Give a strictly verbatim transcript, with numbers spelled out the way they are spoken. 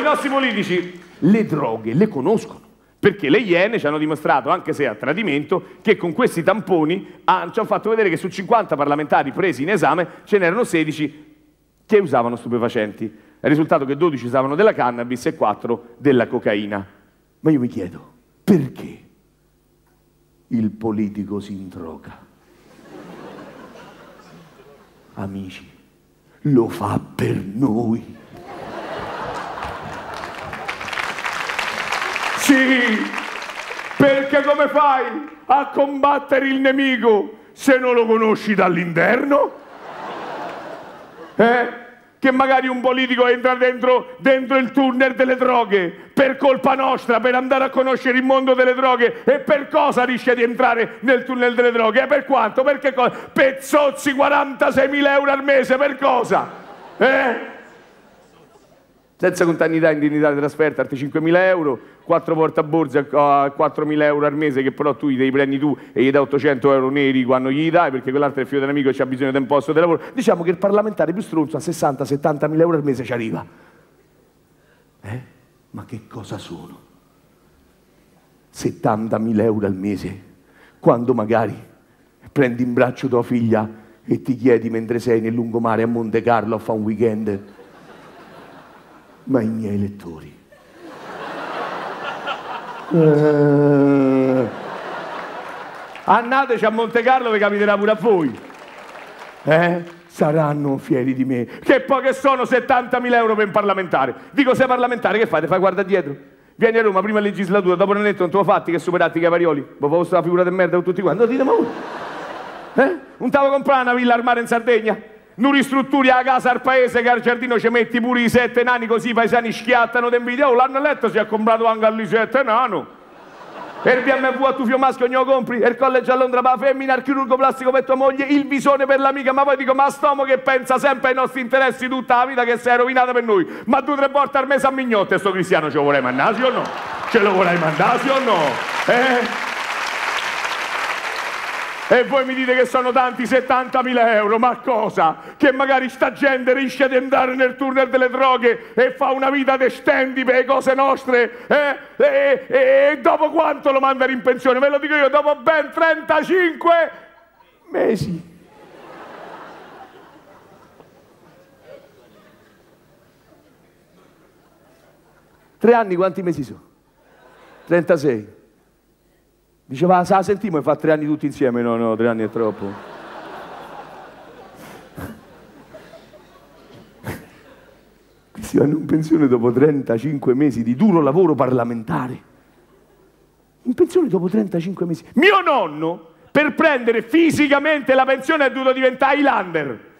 i nostri politici le droghe le conoscono, perché le Iene ci hanno dimostrato, anche se a tradimento, che con questi tamponi ah, ci hanno fatto vedere che su cinquanta parlamentari presi in esame ce n'erano sedici che usavano stupefacenti. È il risultato che dodici usavano della cannabis e quattro della cocaina. Ma io mi chiedo, perché il politico si indroga? Amici, lo fa per noi. Sì, perché come fai a combattere il nemico se non lo conosci dall'interno? Eh? Che magari un politico entra dentro, dentro il tunnel delle droghe per colpa nostra, per andare a conoscere il mondo delle droghe. E per cosa rischia di entrare nel tunnel delle droghe? E per quanto? Per che cosa? Pezzozzi quarantaseimila euro al mese, per cosa? Eh? Senza contabilità, indennità di trasferta, altri cinquemila euro, quattro portaborse a quattromila euro al mese, che però tu li prendi tu e gli dai ottocento euro neri quando gli dai, perché quell'altro è il figlio dell'amico e c'ha bisogno di un posto di lavoro. Diciamo che il parlamentare più stronzo a sessanta settantamila euro al mese ci arriva. Eh? Ma che cosa sono? settantamila euro al mese, quando magari prendi in braccio tua figlia e ti chiedi mentre sei nel lungomare a Monte Carlo a fare un weekend: ma i miei elettori, eh, andateci a Monte Carlo, vi capiterà pure a voi, eh? Saranno fieri di me. Che poi che sono settantamila euro per un parlamentare? Dico, sei parlamentare, che fai? Ti fai guarda dietro? Vieni a Roma, prima legislatura, dopo un annetto non te lo fatti che superati i Cavarioli? Ma fa questa figura di merda con tutti quanti? Non dite, ma voi? Eh? Non t'avo comprare una villa al mare in Sardegna? Non ristrutturi la casa al paese, che al giardino ci metti pure i sette nani, così i paesani schiattano d'invidia. Oh, l'hanno letto, si è comprato anche lì sette nano. E il B M W a tuo figlio maschio non lo compri? E il college a Londra per la femmina, il chirurgo plastico per tua moglie, il visone per l'amica. Ma poi dico, ma stomo che pensa sempre ai nostri interessi tutta la vita, che si è rovinata per noi. Ma due o tre volte al mese a Mignotte, sto cristiano ce lo vorrei mandare, sì o no? Ce lo vorrei mandare, sì o no? Eh? E voi mi dite che sono tanti settantamila euro, ma cosa? Che magari sta gente riesce ad entrare nel tunnel delle droghe e fa una vita de stendi per le cose nostre, eh? E, e, e dopo quanto lo mandano in pensione? Ve lo dico io, dopo ben trentacinque mesi. Tre anni quanti mesi sono? trentasei. Diceva, sa, sentimo e fa tre anni tutti insieme. No, no, tre anni è troppo. Questi vanno in pensione dopo trentacinque mesi di duro lavoro parlamentare. In pensione dopo trentacinque mesi. Mio nonno, per prendere fisicamente la pensione, è dovuto diventare Highlander.